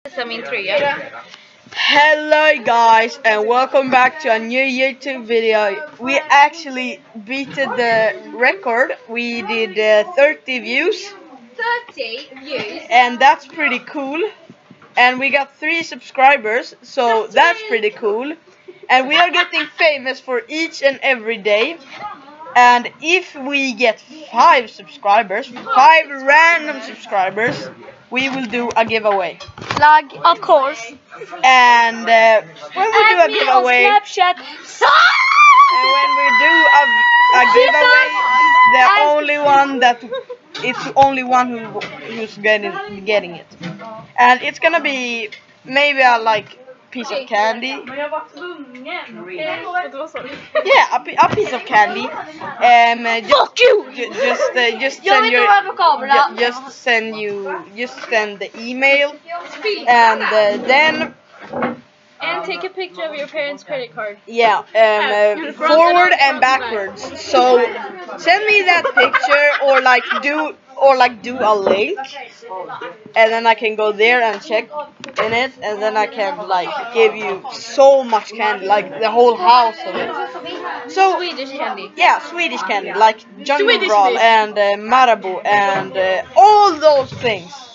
Some intro, yeah. Hello guys and welcome back to a new YouTube video. We actually beat the record. We did 30 views 30 views. and that's pretty cool. And we got 3 subscribers, so that's pretty cool. And we are getting famous for each and every day. And if we get 5 subscribers, 5 random subscribers, we will do a giveaway. Plug, of course. And when we do a giveaway, Snapchat. and when we do a giveaway, it's the only one who's getting it. And it's gonna be maybe a piece of candy. Yeah, a piece of candy. Fuck you! Just send the email, and then And take a picture of your parents' credit card. yeah, forward and backwards. So send me that picture, or do a link, and then I can go there and check in it, and then I can give you so much candy, the whole house of it. So Swedish candy. yeah, Swedish candy, like Jungle Swedish Brawl fish. and Marabou and all those things.